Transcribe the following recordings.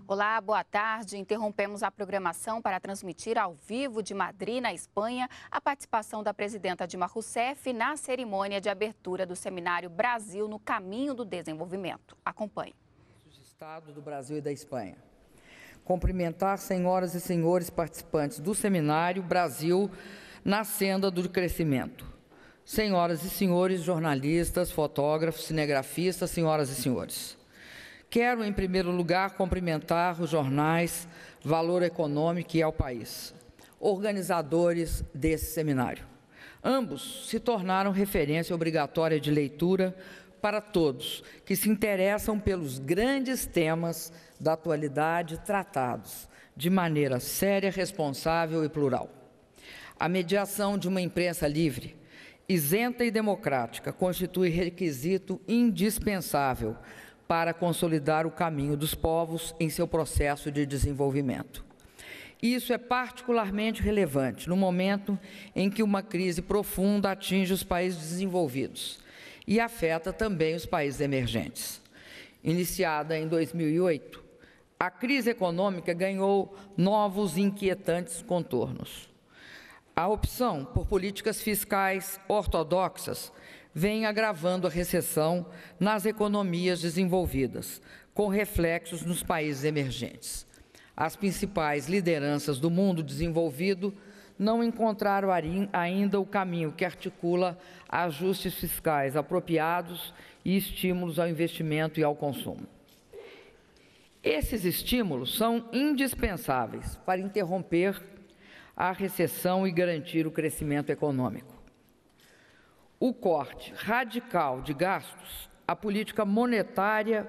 Olá, boa tarde. Interrompemos a programação para transmitir ao vivo de Madrid, na Espanha, a participação da presidenta Dilma Rousseff na cerimônia de abertura do seminário Brasil no Caminho do Desenvolvimento. Acompanhe. Estado do Brasil e da Espanha. Cumprimentar senhoras e senhores participantes do seminário Brasil na Senda do Crescimento. Senhoras e senhores jornalistas, fotógrafos, cinegrafistas, senhoras e senhores. Quero, em primeiro lugar, cumprimentar os jornais Valor Econômico e Ao País, organizadores desse seminário. Ambos se tornaram referência obrigatória de leitura para todos que se interessam pelos grandes temas da atualidade tratados de maneira séria, responsável e plural. A mediação de uma imprensa livre, isenta e democrática constitui requisito indispensável para consolidar o caminho dos povos em seu processo de desenvolvimento. Isso é particularmente relevante no momento em que uma crise profunda atinge os países desenvolvidos e afeta também os países emergentes. Iniciada em 2008, a crise econômica ganhou novos e inquietantes contornos. A opção por políticas fiscais ortodoxas vem agravando a recessão nas economias desenvolvidas, com reflexos nos países emergentes. As principais lideranças do mundo desenvolvido não encontraram ainda o caminho que articula ajustes fiscais apropriados e estímulos ao investimento e ao consumo. Esses estímulos são indispensáveis para interromper a recessão e garantir o crescimento econômico. O corte radical de gastos, a política monetária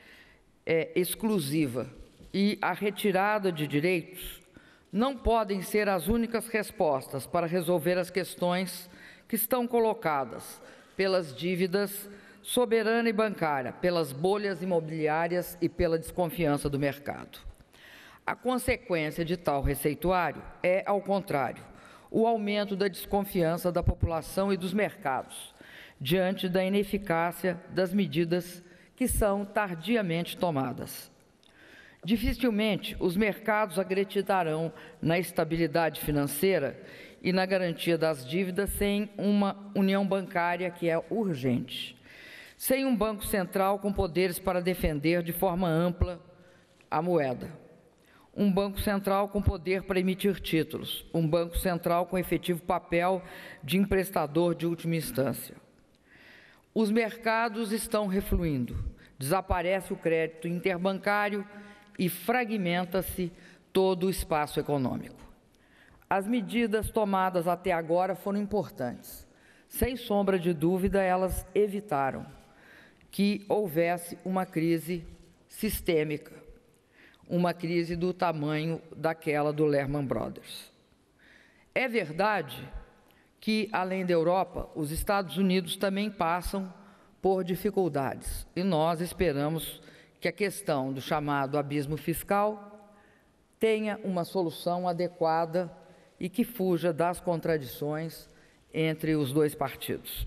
exclusiva e a retirada de direitos não podem ser as únicas respostas para resolver as questões que estão colocadas pelas dívidas soberana e bancária, pelas bolhas imobiliárias e pela desconfiança do mercado. A consequência de tal receituário é, ao contrário, o aumento da desconfiança da população e dos mercados, diante da ineficácia das medidas que são tardiamente tomadas. Dificilmente os mercados acreditarão na estabilidade financeira e na garantia das dívidas sem uma união bancária que é urgente, sem um banco central com poderes para defender de forma ampla a moeda, um banco central com poder para emitir títulos, um banco central com efetivo papel de emprestador de última instância. Os mercados estão refluindo, desaparece o crédito interbancário e fragmenta-se todo o espaço econômico. As medidas tomadas até agora foram importantes. Sem sombra de dúvida, elas evitaram que houvesse uma crise sistêmica, uma crise do tamanho daquela do Lehman Brothers. É verdade que, além da Europa, os Estados Unidos também passam por dificuldades, e nós esperamos que a questão do chamado abismo fiscal tenha uma solução adequada e que fuja das contradições entre os dois partidos.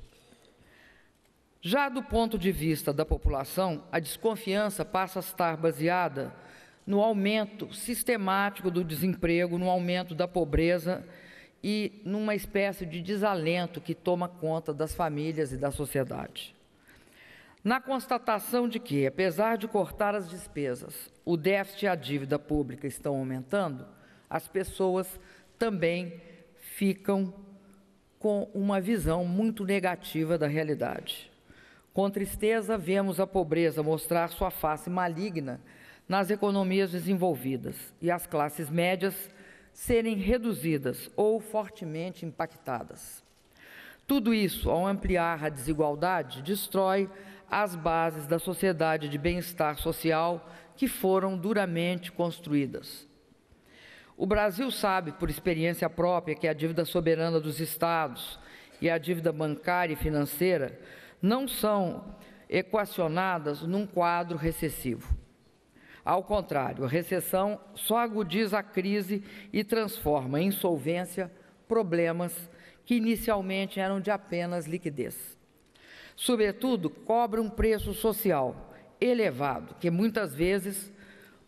Já do ponto de vista da população, a desconfiança passa a estar baseada no aumento sistemático do desemprego, no aumento da pobreza e numa espécie de desalento que toma conta das famílias e da sociedade. Na constatação de que, apesar de cortar as despesas, o déficit e a dívida pública estão aumentando, as pessoas também ficam com uma visão muito negativa da realidade. Com tristeza, vemos a pobreza mostrar sua face maligna nas economias desenvolvidas e as classes médias serem reduzidas ou fortemente impactadas. Tudo isso, ao ampliar a desigualdade, destrói as bases da sociedade de bem-estar social que foram duramente construídas. O Brasil sabe, por experiência própria, que a dívida soberana dos estados e a dívida bancária e financeira não são equacionadas num quadro recessivo. Ao contrário, a recessão só agudiza a crise e transforma em insolvência problemas que inicialmente eram de apenas liquidez. Sobretudo, cobra um preço social elevado, que muitas vezes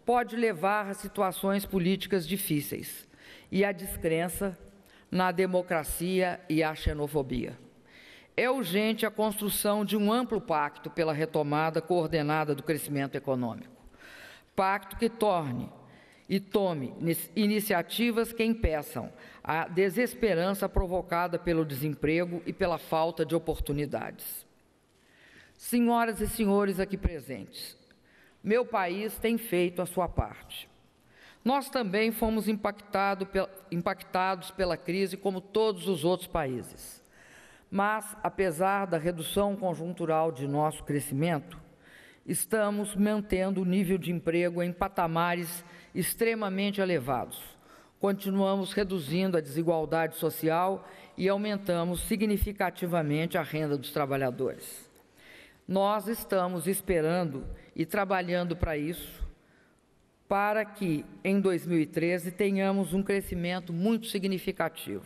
pode levar a situações políticas difíceis e à descrença na democracia e à xenofobia. É urgente a construção de um amplo pacto pela retomada coordenada do crescimento econômico. Pacto que tome iniciativas que impeçam a desesperança provocada pelo desemprego e pela falta de oportunidades. Senhoras e senhores aqui presentes, meu país tem feito a sua parte. Nós também fomos impactados pela crise como todos os outros países. Mas, apesar da redução conjuntural de nosso crescimento, estamos mantendo o nível de emprego em patamares extremamente elevados. Continuamos reduzindo a desigualdade social e aumentamos significativamente a renda dos trabalhadores. Nós estamos esperando e trabalhando para isso, para que, em 2013, tenhamos um crescimento muito significativo.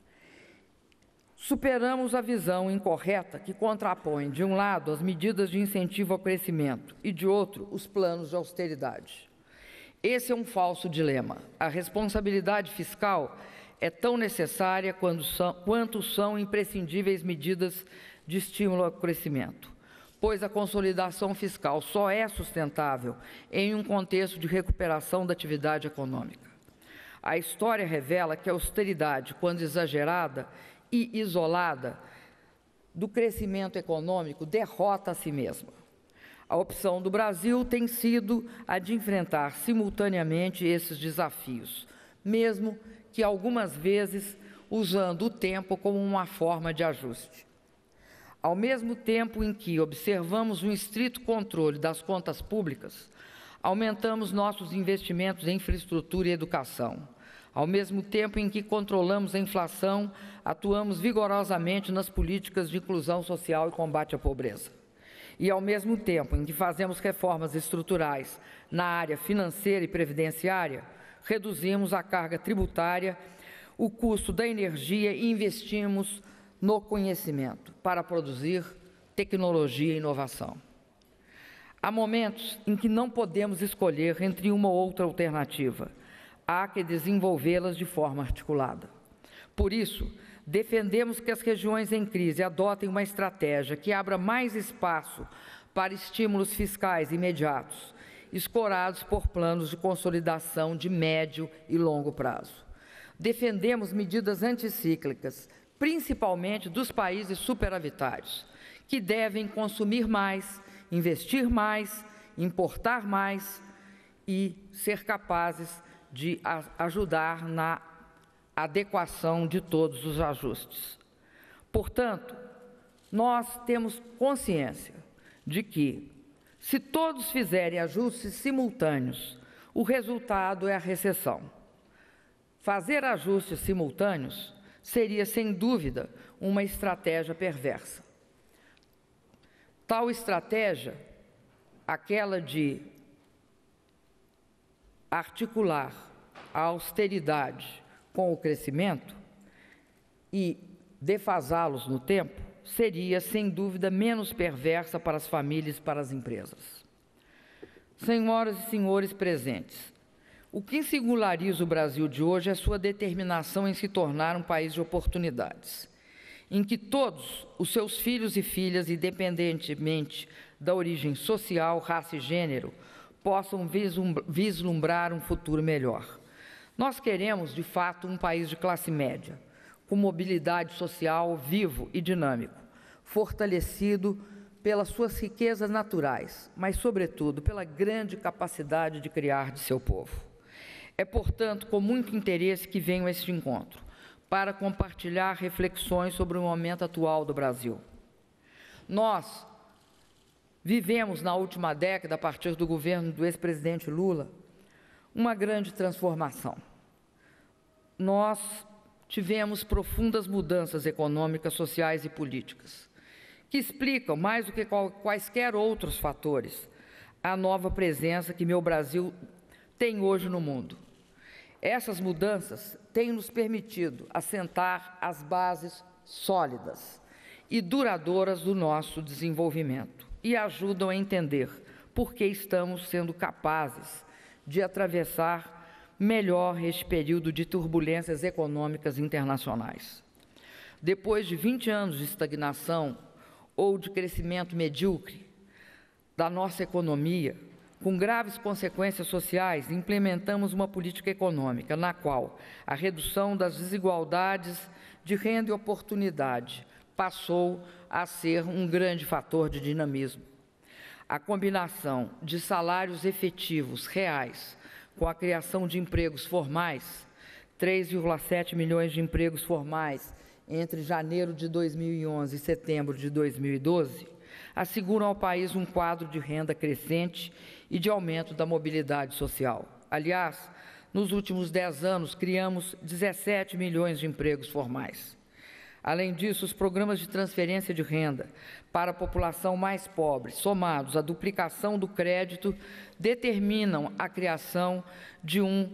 Superamos a visão incorreta que contrapõe, de um lado, as medidas de incentivo ao crescimento e, de outro, os planos de austeridade. Esse é um falso dilema. A responsabilidade fiscal é tão necessária quanto são imprescindíveis medidas de estímulo ao crescimento, pois a consolidação fiscal só é sustentável em um contexto de recuperação da atividade econômica. A história revela que a austeridade, quando exagerada e isolada do crescimento econômico, derrota a si mesma. A opção do Brasil tem sido a de enfrentar simultaneamente esses desafios, mesmo que algumas vezes usando o tempo como uma forma de ajuste. Ao mesmo tempo em que observamos um estrito controle das contas públicas, aumentamos nossos investimentos em infraestrutura e educação. Ao mesmo tempo em que controlamos a inflação, atuamos vigorosamente nas políticas de inclusão social e combate à pobreza. E, ao mesmo tempo em que fazemos reformas estruturais na área financeira e previdenciária, reduzimos a carga tributária, o custo da energia e investimos no conhecimento para produzir tecnologia e inovação. Há momentos em que não podemos escolher entre uma ou outra alternativa. Há que desenvolvê-las de forma articulada. Por isso, defendemos que as regiões em crise adotem uma estratégia que abra mais espaço para estímulos fiscais imediatos, escorados por planos de consolidação de médio e longo prazo. Defendemos medidas anticíclicas, principalmente dos países superavitários, que devem consumir mais, investir mais, importar mais e ser capazes de ajudar na adequação de todos os ajustes. Portanto, nós temos consciência de que, se todos fizerem ajustes simultâneos, o resultado é a recessão. Fazer ajustes simultâneos seria, sem dúvida, uma estratégia perversa. Tal estratégia, aquela de articular a austeridade com o crescimento e defasá-los no tempo, seria, sem dúvida, menos perversa para as famílias e para as empresas. Senhoras e senhores presentes, o que singulariza o Brasil de hoje é sua determinação em se tornar um país de oportunidades, em que todos os seus filhos e filhas, independentemente da origem social, raça e gênero, possam vislumbrar um futuro melhor. Nós queremos, de fato, um país de classe média, com mobilidade social vivo e dinâmico, fortalecido pelas suas riquezas naturais, mas, sobretudo, pela grande capacidade de criar de seu povo. É, portanto, com muito interesse que venho a este encontro, para compartilhar reflexões sobre o momento atual do Brasil. Nós vivemos, na última década, a partir do governo do ex-presidente Lula, uma grande transformação. Nós tivemos profundas mudanças econômicas, sociais e políticas, que explicam, mais do que quaisquer outros fatores, a nova presença que meu Brasil tem hoje no mundo. Essas mudanças têm nos permitido assentar as bases sólidas e duradouras do nosso desenvolvimento e ajudam a entender por que estamos sendo capazes de atravessar melhor este período de turbulências econômicas internacionais. Depois de 20 anos de estagnação ou de crescimento medíocre da nossa economia, com graves consequências sociais, implementamos uma política econômica na qual a redução das desigualdades de renda e oportunidade passou a ser um grande fator de dinamismo. A combinação de salários efetivos reais com a criação de empregos formais, 3,7 milhões de empregos formais entre janeiro de 2011 e setembro de 2012, asseguram ao país um quadro de renda crescente e de aumento da mobilidade social. Aliás, nos últimos 10 anos, criamos 17 milhões de empregos formais. Além disso, os programas de transferência de renda para a população mais pobre, somados à duplicação do crédito, determinam a criação de um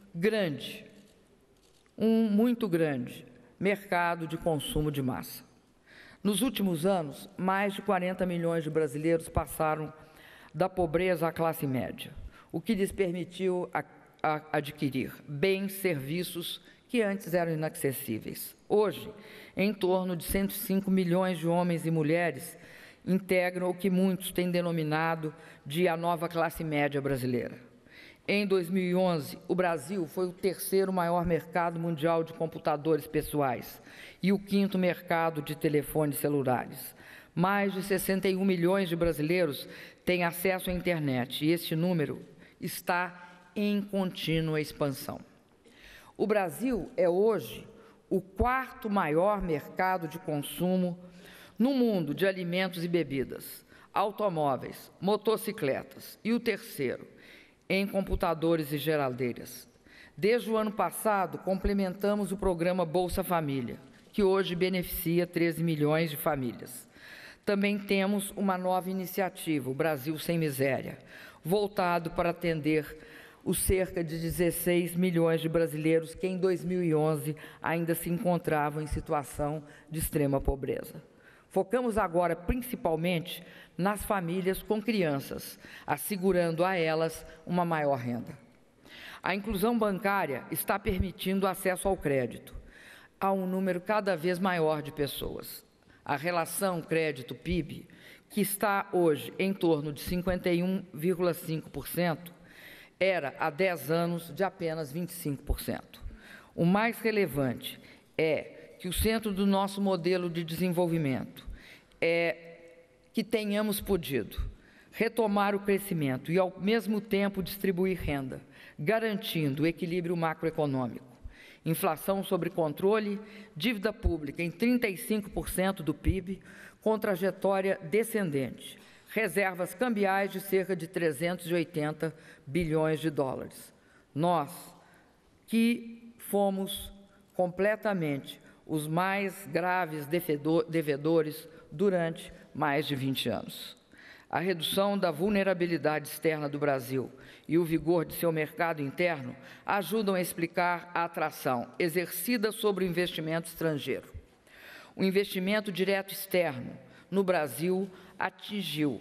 muito grande mercado de consumo de massa. Nos últimos anos, mais de 40 milhões de brasileiros passaram da pobreza à classe média, o que lhes permitiu adquirir bens, serviços que antes eram inacessíveis. Hoje, em torno de 105 milhões de homens e mulheres integram o que muitos têm denominado de a nova classe média brasileira. Em 2011, o Brasil foi o terceiro maior mercado mundial de computadores pessoais e o quinto mercado de telefones celulares. Mais de 61 milhões de brasileiros têm acesso à internet e este número está em contínua expansão. O Brasil é hoje o quarto maior mercado de consumo no mundo de alimentos e bebidas, automóveis, motocicletas e o terceiro em computadores e geladeiras. Desde o ano passado, complementamos o programa Bolsa Família, que hoje beneficia 13 milhões de famílias. Também temos uma nova iniciativa, o Brasil Sem Miséria, voltado para atender os cerca de 16 milhões de brasileiros que em 2011 ainda se encontravam em situação de extrema pobreza. Focamos agora principalmente nas famílias com crianças, assegurando a elas uma maior renda. A inclusão bancária está permitindo acesso ao crédito a um número cada vez maior de pessoas. A relação crédito-PIB, que está hoje em torno de 51,5%, era há 10 anos de apenas 25%. O mais relevante é que o centro do nosso modelo de desenvolvimento é que tenhamos podido retomar o crescimento e, ao mesmo tempo, distribuir renda, garantindo o equilíbrio macroeconômico. Inflação sob controle, dívida pública em 35% do PIB, com trajetória descendente, reservas cambiais de cerca de 380 bilhões de dólares. Nós, que fomos completamente os mais graves devedores durante mais de 20 anos. A redução da vulnerabilidade externa do Brasil e o vigor de seu mercado interno ajudam a explicar a atração exercida sobre o investimento estrangeiro. O investimento direto externo no Brasil atingiu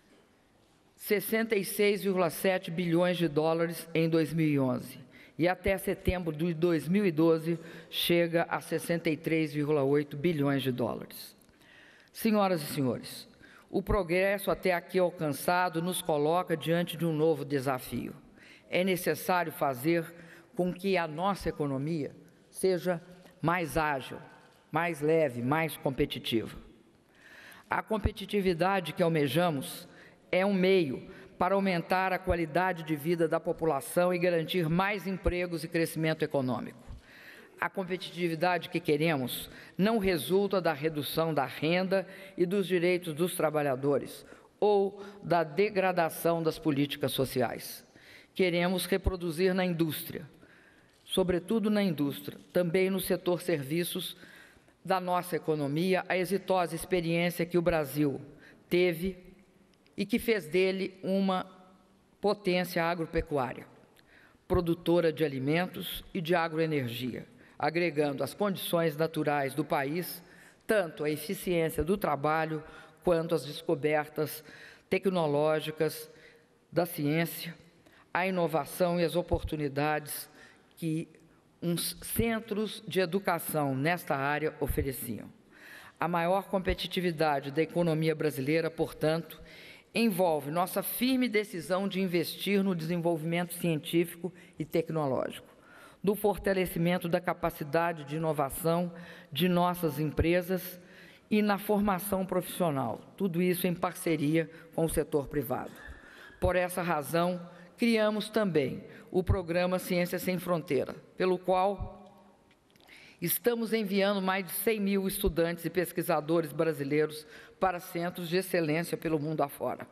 66,7 bilhões de dólares em 2011 e até setembro de 2012 chega a 63,8 bilhões de dólares. Senhoras e senhores, o progresso até aqui alcançado nos coloca diante de um novo desafio. É necessário fazer com que a nossa economia seja mais ágil, mais leve, mais competitiva. A competitividade que almejamos é um meio para aumentar a qualidade de vida da população e garantir mais empregos e crescimento econômico. A competitividade que queremos não resulta da redução da renda e dos direitos dos trabalhadores ou da degradação das políticas sociais. Queremos reproduzir na indústria, sobretudo na indústria, também no setor serviços da nossa economia, a exitosa experiência que o Brasil teve e que fez dele uma potência agropecuária, produtora de alimentos e de agroenergia, agregando às condições naturais do país tanto a eficiência do trabalho quanto as descobertas tecnológicas da ciência, a inovação e as oportunidades que uns centros de educação nesta área ofereciam. A maior competitividade da economia brasileira, portanto, envolve nossa firme decisão de investir no desenvolvimento científico e tecnológico, no fortalecimento da capacidade de inovação de nossas empresas e na formação profissional, tudo isso em parceria com o setor privado. Por essa razão, criamos também o programa Ciência Sem Fronteira, pelo qual estamos enviando mais de 100 mil estudantes e pesquisadores brasileiros para centros de excelência pelo mundo afora.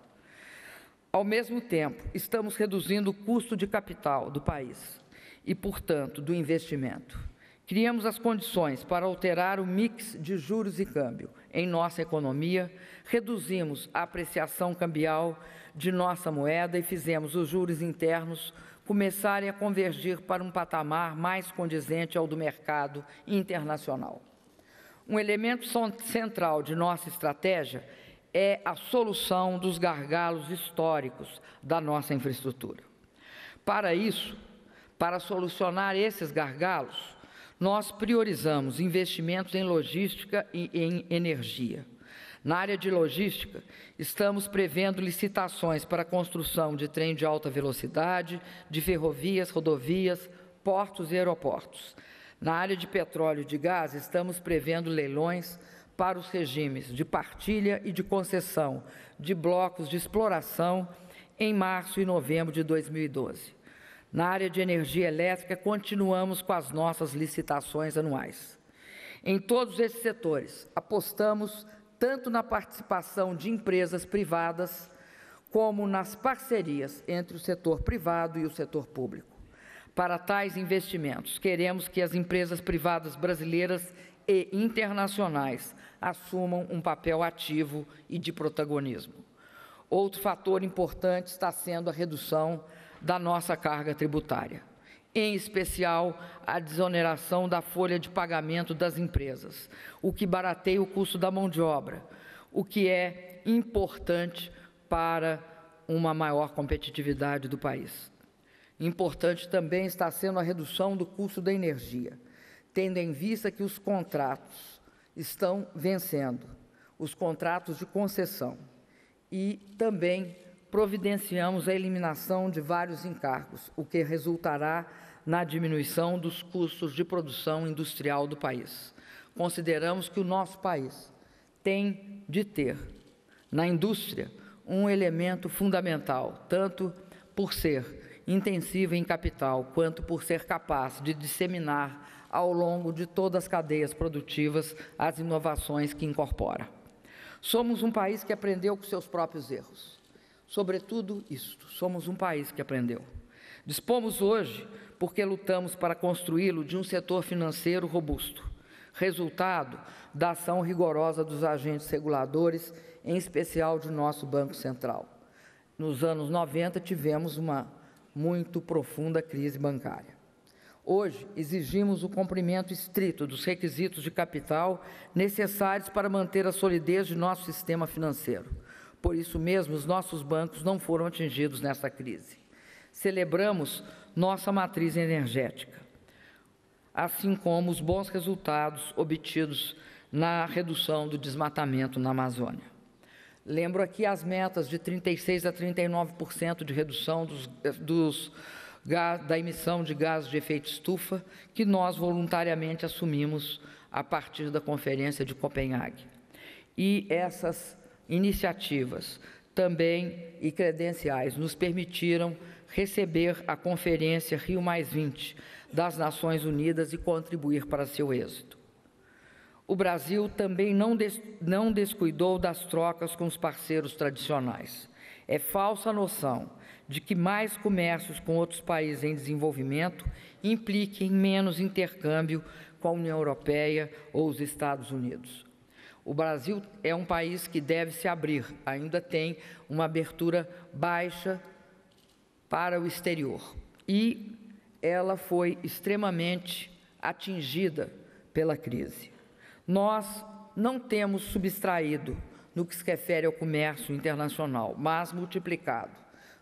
Ao mesmo tempo, estamos reduzindo o custo de capital do país e, portanto, do investimento. Criamos as condições para alterar o mix de juros e câmbio em nossa economia, reduzimos a apreciação cambial de nossa moeda e fizemos os juros internos começarem a convergir para um patamar mais condizente ao do mercado internacional. Um elemento central de nossa estratégia é a solução dos gargalos históricos da nossa infraestrutura. Para isso, para solucionar esses gargalos, nós priorizamos investimentos em logística e em energia. Na área de logística, estamos prevendo licitações para a construção de trem de alta velocidade, de ferrovias, rodovias, portos e aeroportos. Na área de petróleo e de gás, estamos prevendo leilões para os regimes de partilha e de concessão de blocos de exploração em março e novembro de 2012. Na área de energia elétrica, continuamos com as nossas licitações anuais. Em todos esses setores, apostamos tanto na participação de empresas privadas, como nas parcerias entre o setor privado e o setor público. Para tais investimentos, queremos que as empresas privadas brasileiras e internacionais assumam um papel ativo e de protagonismo. Outro fator importante está sendo a redução da nossa carga tributária, em especial a desoneração da folha de pagamento das empresas, o que barateia o custo da mão de obra, o que é importante para uma maior competitividade do país. Importante também está sendo a redução do custo da energia, tendo em vista que os contratos estão vencendo, os contratos de concessão, e também providenciamos a eliminação de vários encargos, o que resultará na diminuição dos custos de produção industrial do país. Consideramos que o nosso país tem de ter, na indústria, um elemento fundamental, tanto por ser intensivo em capital, quanto por ser capaz de disseminar ao longo de todas as cadeias produtivas as inovações que incorpora. Somos um país que aprendeu com seus próprios erros. Sobretudo isto, somos um país que aprendeu. Dispomos hoje porque lutamos para construí-lo de um setor financeiro robusto, resultado da ação rigorosa dos agentes reguladores, em especial de nosso Banco Central. Nos anos 90, tivemos uma muito profunda crise bancária. Hoje, exigimos o cumprimento estrito dos requisitos de capital necessários para manter a solidez de nosso sistema financeiro. Por isso mesmo, os nossos bancos não foram atingidos nesta crise. Celebramos nossa matriz energética, assim como os bons resultados obtidos na redução do desmatamento na Amazônia. Lembro aqui as metas de 36% a 39% de redução da emissão de gases de efeito estufa, que nós voluntariamente assumimos a partir da Conferência de Copenhague. E essas iniciativas também e credenciais nos permitiram receber a Conferência Rio+20 das Nações Unidas e contribuir para seu êxito. O Brasil também não descuidou das trocas com os parceiros tradicionais. É falsa a noção de que mais comércios com outros países em desenvolvimento impliquem menos intercâmbio com a União Europeia ou os Estados Unidos. O Brasil é um país que deve se abrir, ainda tem uma abertura baixa para o exterior. E ela foi extremamente atingida pela crise. Nós não temos subtraído no que se refere ao comércio internacional, mas multiplicado.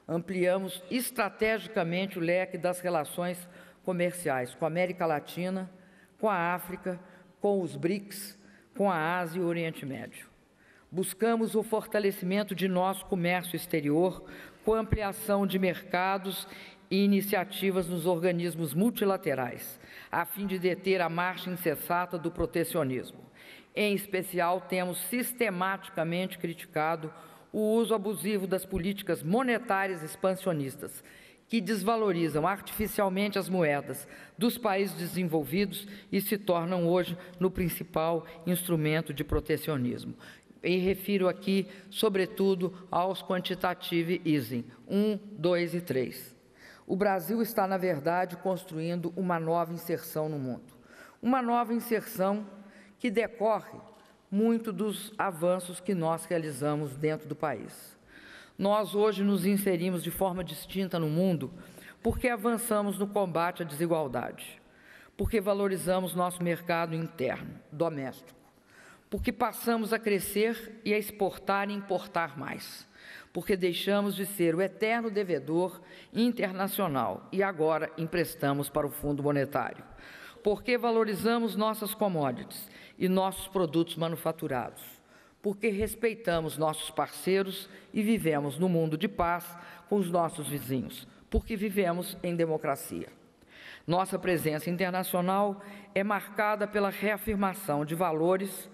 ampliamos estrategicamente o leque das relações comerciais com a América Latina, com a África, com os BRICS, com a Ásia e o Oriente Médio. Buscamos o fortalecimento de nosso comércio exterior com ampliação de mercados e iniciativas nos organismos multilaterais, a fim de deter a marcha insensata do protecionismo. Em especial, temos sistematicamente criticado o uso abusivo das políticas monetárias expansionistas, que desvalorizam artificialmente as moedas dos países desenvolvidos e se tornam hoje no principal instrumento de protecionismo. E refiro aqui, sobretudo, aos quantitative easing 1, 2 e 3. O Brasil está, na verdade, construindo uma nova inserção no mundo. Uma nova inserção que decorre muito dos avanços que nós realizamos dentro do país. Nós hoje nos inserimos de forma distinta no mundo porque avançamos no combate à desigualdade, porque valorizamos nosso mercado interno, doméstico, porque passamos a crescer e a exportar e importar mais, porque deixamos de ser o eterno devedor internacional e agora emprestamos para o Fundo Monetário, porque valorizamos nossas commodities e nossos produtos manufaturados, porque respeitamos nossos parceiros e vivemos no mundo de paz com os nossos vizinhos, porque vivemos em democracia. Nossa presença internacional é marcada pela reafirmação de valores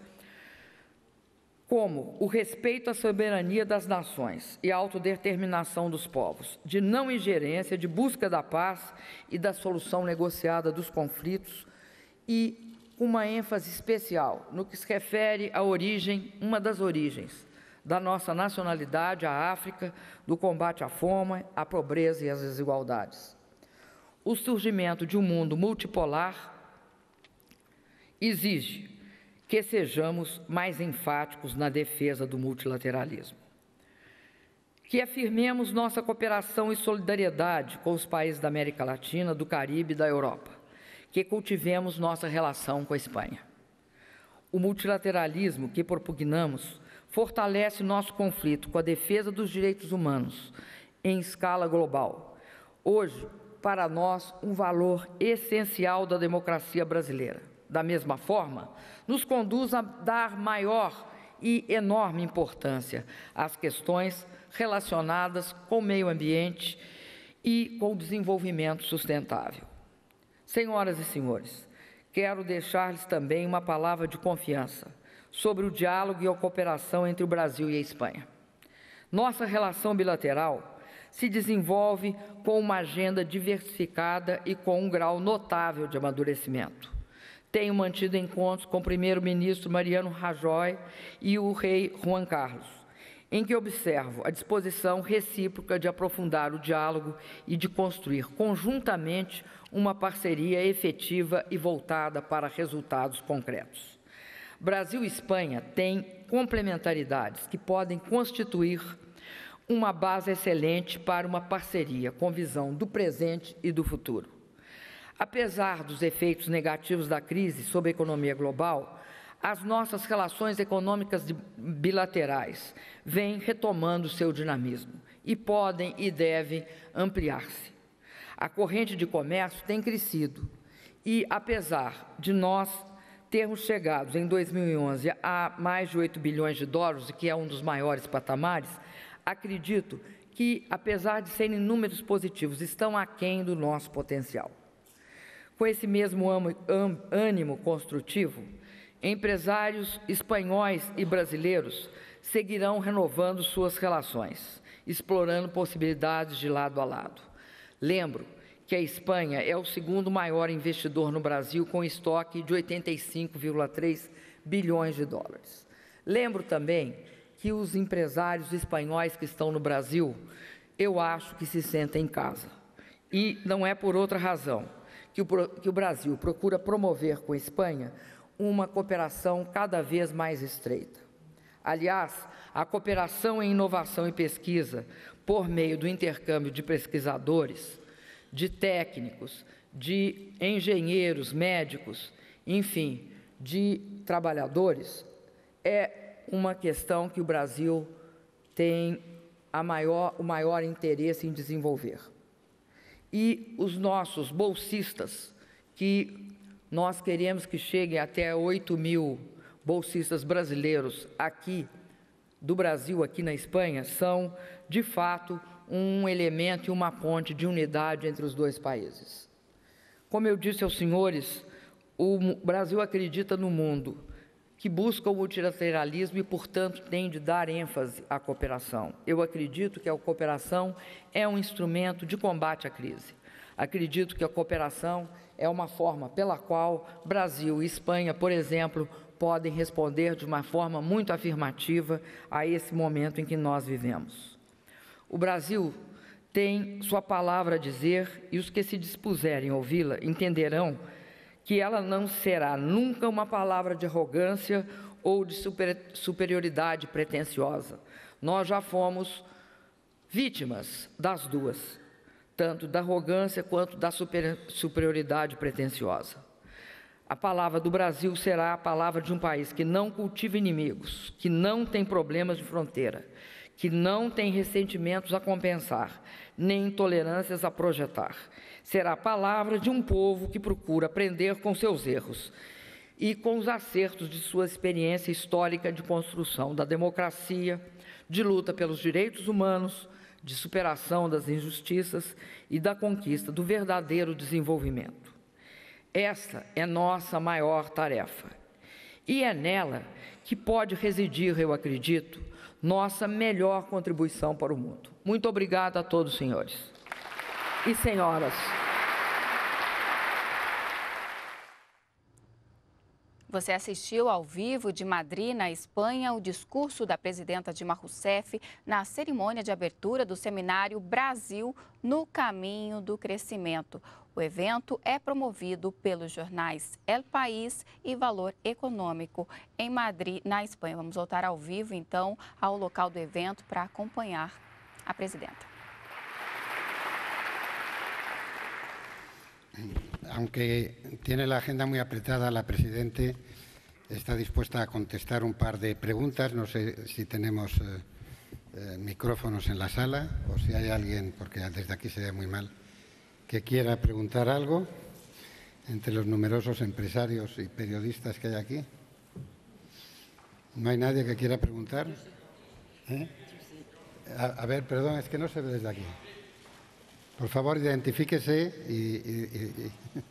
como o respeito à soberania das nações e a autodeterminação dos povos, de não ingerência, de busca da paz e da solução negociada dos conflitos e uma ênfase especial no que se refere à origem, uma das origens da nossa nacionalidade, a África, do combate à fome, à pobreza e às desigualdades. O surgimento de um mundo multipolar exige que sejamos mais enfáticos na defesa do multilateralismo, que afirmemos nossa cooperação e solidariedade com os países da América Latina, do Caribe e da Europa, que cultivemos nossa relação com a Espanha. O multilateralismo que propugnamos fortalece nosso conflito com a defesa dos direitos humanos em escala global. Hoje, para nós, um valor essencial da democracia brasileira. Da mesma forma, nos conduz a dar maior e enorme importância às questões relacionadas com o meio ambiente e com o desenvolvimento sustentável. Senhoras e senhores, quero deixar-lhes também uma palavra de confiança sobre o diálogo e a cooperação entre o Brasil e a Espanha. Nossa relação bilateral se desenvolve com uma agenda diversificada e com um grau notável de amadurecimento. Tenho mantido encontros com o primeiro-ministro Mariano Rajoy e o rei Juan Carlos, em que observo a disposição recíproca de aprofundar o diálogo e de construir conjuntamente uma parceria efetiva e voltada para resultados concretos. Brasil e Espanha têm complementaridades que podem constituir uma base excelente para uma parceria com visão do presente e do futuro. Apesar dos efeitos negativos da crise sobre a economia global, as nossas relações econômicas bilaterais vêm retomando seu dinamismo e podem e devem ampliar-se. A corrente de comércio tem crescido e, apesar de nós termos chegado em 2011 a mais de 8 bilhões de dólares, que é um dos maiores patamares, acredito que, apesar de serem números positivos, estão aquém do nosso potencial. Com esse mesmo ânimo construtivo, empresários espanhóis e brasileiros seguirão renovando suas relações, explorando possibilidades de lado a lado. Lembro que a Espanha é o segundo maior investidor no Brasil, com estoque de 85,3 bilhões de dólares. Lembro também que os empresários espanhóis que estão no Brasil, eu acho que se sentem em casa. E não é por outra razão que o Brasil procura promover com a Espanha uma cooperação cada vez mais estreita. Aliás, a cooperação em inovação e pesquisa, por meio do intercâmbio de pesquisadores, de técnicos, de engenheiros, médicos, enfim, de trabalhadores, é uma questão que o Brasil tem o maior interesse em desenvolver. E os nossos bolsistas, que nós queremos que cheguem até 8.000 bolsistas brasileiros aqui do Brasil, aqui na Espanha, são, de fato, um elemento e uma ponte de unidade entre os dois países. Como eu disse aos senhores, o Brasil acredita no mundo que busca o multilateralismo e, portanto, tem de dar ênfase à cooperação. Eu acredito que a cooperação é um instrumento de combate à crise. Acredito que a cooperação é uma forma pela qual Brasil e Espanha, por exemplo, podem responder de uma forma muito afirmativa a esse momento em que nós vivemos. O Brasil tem sua palavra a dizer e os que se dispuserem a ouvi-la entenderão que ela não será nunca uma palavra de arrogância ou de superioridade pretensiosa. Nós já fomos vítimas das duas, tanto da arrogância quanto da superioridade pretensiosa. A palavra do Brasil será a palavra de um país que não cultiva inimigos, que não tem problemas de fronteira, que não tem ressentimentos a compensar, nem intolerâncias a projetar. Será a palavra de um povo que procura aprender com seus erros e com os acertos de sua experiência histórica de construção da democracia, de luta pelos direitos humanos, de superação das injustiças e da conquista do verdadeiro desenvolvimento. Essa é nossa maior tarefa. E é nela que pode residir, eu acredito, nossa melhor contribuição para o mundo. Muito obrigada a todos, senhores e senhoras. Você assistiu ao vivo de Madrid, na Espanha, o discurso da presidenta Dilma Rousseff na cerimônia de abertura do seminário Brasil no Caminho do Crescimento. O evento é promovido pelos jornais El País e Valor Econômico em Madrid, na Espanha. Vamos voltar ao vivo, então, ao local do evento para acompanhar a presidenta. Aunque tiene la agenda muy apretada, la Presidente está dispuesta a contestar un par de preguntas. No sé si tenemos micrófonos en la sala o si hay alguien, porque desde aquí se ve muy mal, que quiera preguntar algo entre los numerosos empresarios y periodistas que hay aquí. ¿No hay nadie que quiera preguntar? A ver, perdón, es que no se ve desde aquí. Por favor, identifíquese y...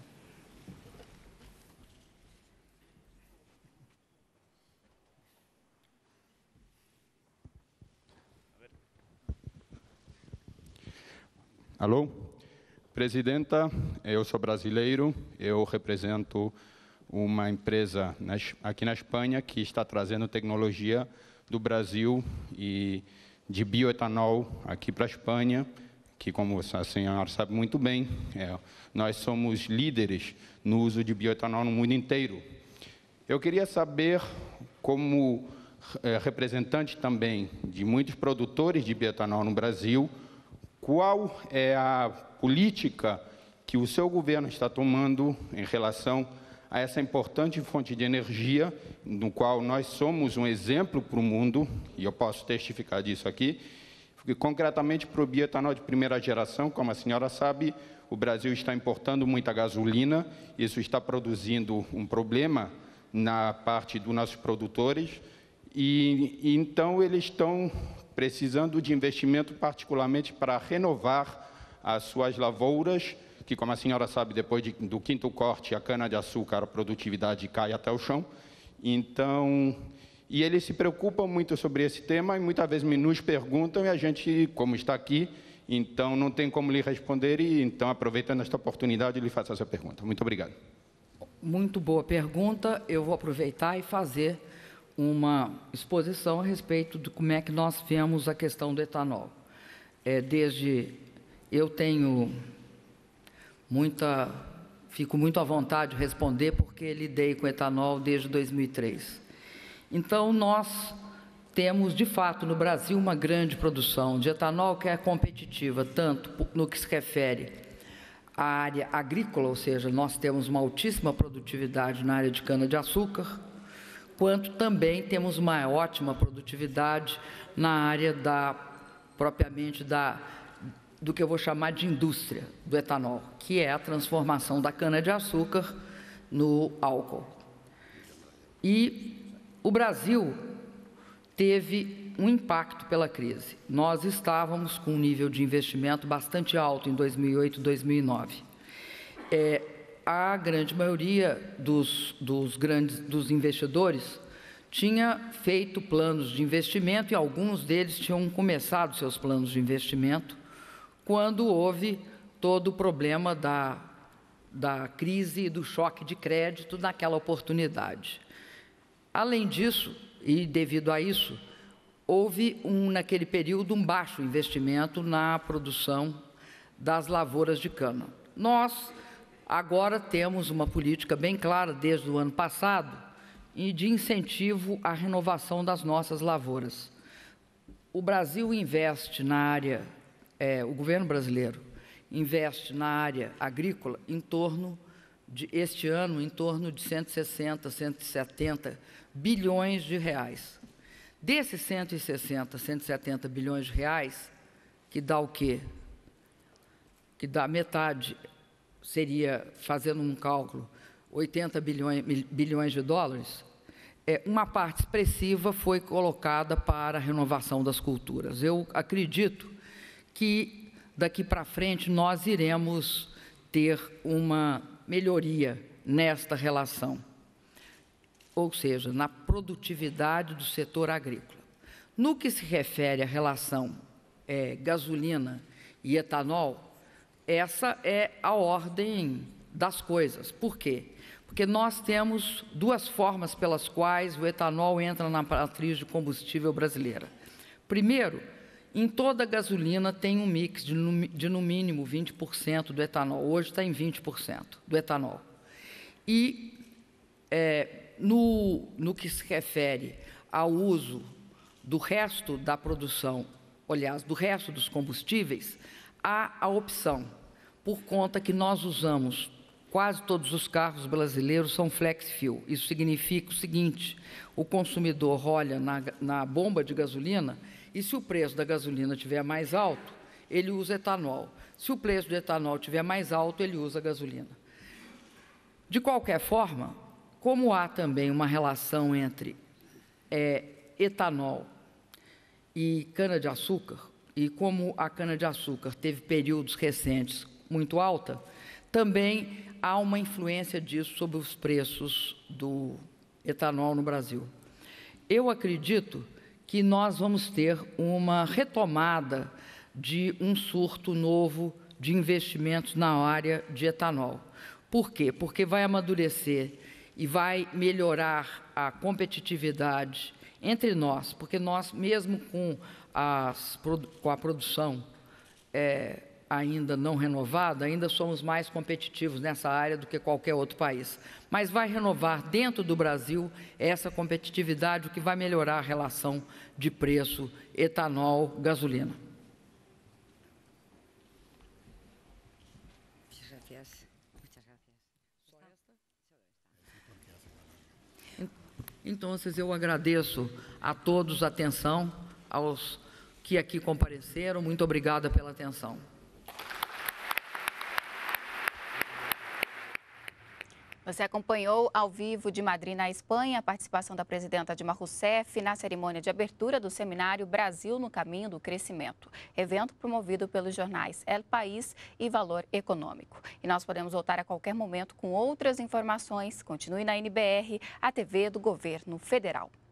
Alô? Presidenta, eu sou brasileiro, eu represento uma empresa aqui na Espanha que está trazendo tecnologia do Brasil e de bioetanol aqui para a Espanha, que, como a senhora sabe muito bem, nós somos líderes no uso de bioetanol no mundo inteiro. Eu queria saber, como representante também de muitos produtores de bioetanol no Brasil, qual é a política que o seu governo está tomando em relação a essa importante fonte de energia, no qual nós somos um exemplo para o mundo, e eu posso testificar disso aqui, porque, concretamente, para o bioetanol de primeira geração, como a senhora sabe, o Brasil está importando muita gasolina, isso está produzindo um problema na parte dos nossos produtores, e então eles estão precisando de investimento, particularmente para renovar as suas lavouras, que, como a senhora sabe, depois do quinto corte, a cana-de-açúcar, a produtividade cai até o chão. Então, e eles se preocupam muito sobre esse tema e muitas vezes nos perguntam e a gente, como está aqui, então não tem como lhe responder e, então, aproveitando esta oportunidade, lhe faço essa pergunta. Muito obrigado. Muito boa pergunta. Eu vou aproveitar e fazer uma exposição a respeito de como é que nós vemos a questão do etanol. Eu fico muito à vontade de responder, porque lidei com etanol desde 2003. Então, nós temos, de fato, no Brasil, uma grande produção de etanol que é competitiva, tanto no que se refere à área agrícola, ou seja, nós temos uma altíssima produtividade na área de cana-de-açúcar, quanto também temos uma ótima produtividade na área da propriamente do que eu vou chamar de indústria do etanol, que é a transformação da cana-de-açúcar no álcool. E o Brasil teve um impacto pela crise. Nós estávamos com um nível de investimento bastante alto em 2008 e 2009. A grande maioria dos investidores tinha feito planos de investimento e alguns deles tinham começado seus planos de investimento quando houve todo o problema da crise e do choque de crédito naquela oportunidade. Além disso, e devido a isso, houve naquele período um baixo investimento na produção das lavouras de cana. Nós agora temos uma política bem clara desde o ano passado e de incentivo à renovação das nossas lavouras. O Brasil investe na área, o governo brasileiro investe na área agrícola este ano, em torno de 160, 170 bilhões de reais. Desses 160, 170 bilhões de reais, que dá o quê? Que dá metade, seria, fazendo um cálculo, 80 bilhões de dólares, uma parte expressiva foi colocada para a renovação das culturas. Eu acredito que daqui para frente nós iremos ter uma melhoria nesta relação, ou seja, na produtividade do setor agrícola. No que se refere à relação gasolina e etanol, essa é a ordem das coisas. Por quê? Porque nós temos duas formas pelas quais o etanol entra na matriz de combustível brasileira. Primeiro, em toda gasolina tem um mix de no mínimo 20% do etanol. Hoje está em 20% do etanol. E no que se refere ao uso do resto da produção, aliás, do resto dos combustíveis, há a opção, por conta que nós usamos, quase todos os carros brasileiros são flex-fuel. Isso significa o seguinte: o consumidor olha na bomba de gasolina e se o preço da gasolina estiver mais alto, ele usa etanol. Se o preço do etanol estiver mais alto, ele usa gasolina. De qualquer forma, como há também uma relação entre etanol e cana-de-açúcar, e como a cana-de-açúcar teve períodos recentes muito alta, também há uma influência disso sobre os preços do etanol no Brasil. Eu acredito que nós vamos ter uma retomada de um surto novo de investimentos na área de etanol. Por quê? Porque vai amadurecer e vai melhorar a competitividade entre nós, porque nós, mesmo com a produção ainda não renovada, ainda somos mais competitivos nessa área do que qualquer outro país. Mas vai renovar dentro do Brasil essa competitividade, o que vai melhorar a relação de preço etanol-gasolina. Então, eu agradeço a todos a atenção, aos que aqui compareceram. Muito obrigada pela atenção. Você acompanhou ao vivo de Madrid, na Espanha, a participação da presidenta Dilma Rousseff na cerimônia de abertura do seminário Brasil no Caminho do Crescimento, evento promovido pelos jornais El País e Valor Econômico. E nós podemos voltar a qualquer momento com outras informações. Continue na NBR, a TV do Governo Federal.